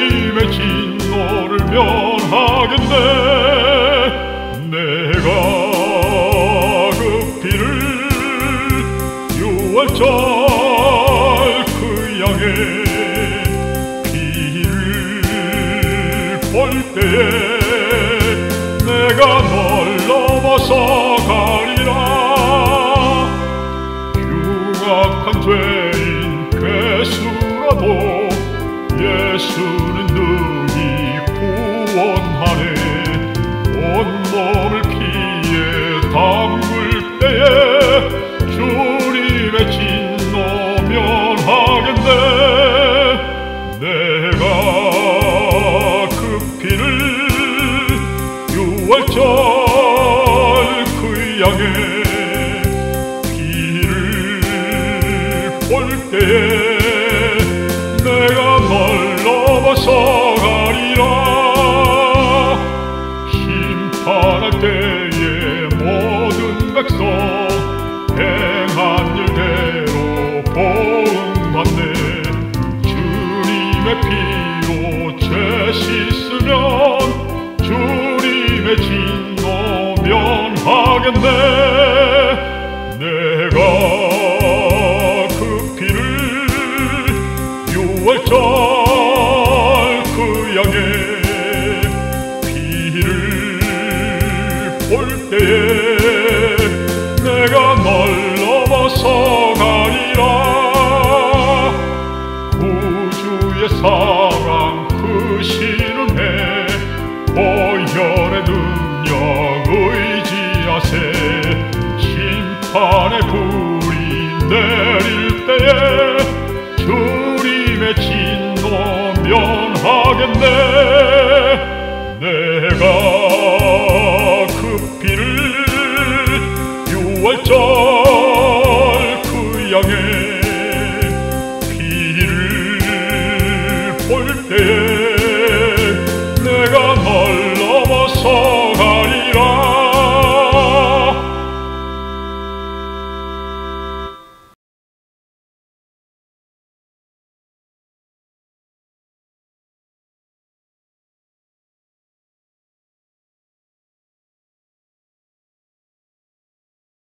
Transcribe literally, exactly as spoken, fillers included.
주님의 진노를 면하겠네. 내가 그 피를 유월절 그 양의 피를 볼 때에 내가 널 넘어서 가리라. 흉악한 죄인 괴수라도 예수는 능히 구원하네. 온몸을 피에 담글 때에 주님의 진노 면하겠네. 내가 그 피를 유월절 그 양의 피를 볼 때에 내가 널 넘어서 가리라. 심판할 때에 모든 백성 행한 일대로 보응받네. 주님의 피로 죄 씻으면 주님의 진노 면하겠네. 내가 그 피를 유월절 그 양의 피를 볼 때에 내가 널 넘어서 가리라. 구주의 사랑 크시는 해 보혈의 능력 의지하세. 심판의 불이 내릴 때에 주님의 진노 면하겠네. 내가 그 피를 유월절 그 양의 피를 볼 때에